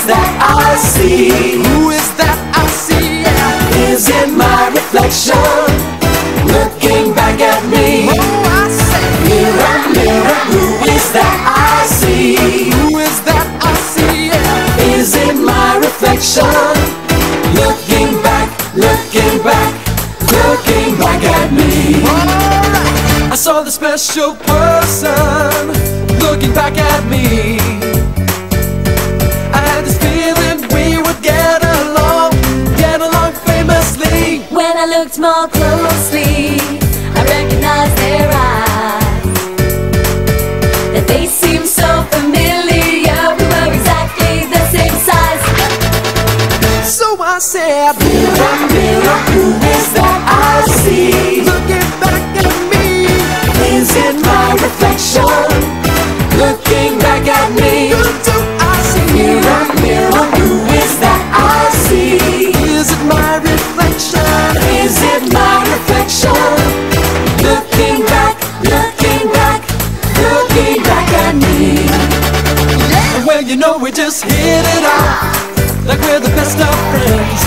that I see? Who is that I see? Yeah. Is it my reflection looking back at me? Oh, I say, Mirror, mirror, who is that I see? who is that I see? Yeah. Is it my reflection looking back, looking back, looking back at me? Alright. I saw the special person looking back at me. I had this feeling we would get along famously. When I looked more closely, I recognized their eyes. Their face seemed so familiar. We were exactly the same size. So I said, Mirror, mirror, who is that I see? looking back at me. Is it my reflection looking back at me? Who do I see? Mirror, mirror, who is that I see? Is it my reflection? Is it my reflection looking back, looking back, looking back at me? Well, you know we just hit it off like we're the best of friends.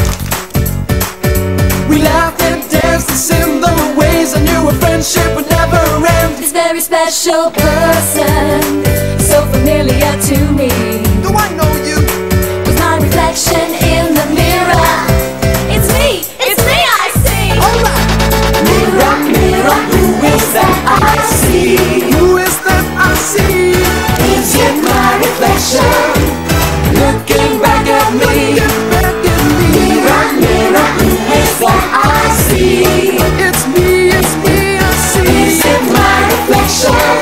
We laughed and danced in similar ways. I knew a friendship would never end. This very special person, so familiar to me, Do I know you? was my reflection in the mirror. It's me, I see. Alright. Mirror, mirror, who is that I see? Who is that I see? Is it my reflection looking back at me? Looking back at me. Mirror, mirror, who is that I see? It's me, I see. Is it my reflection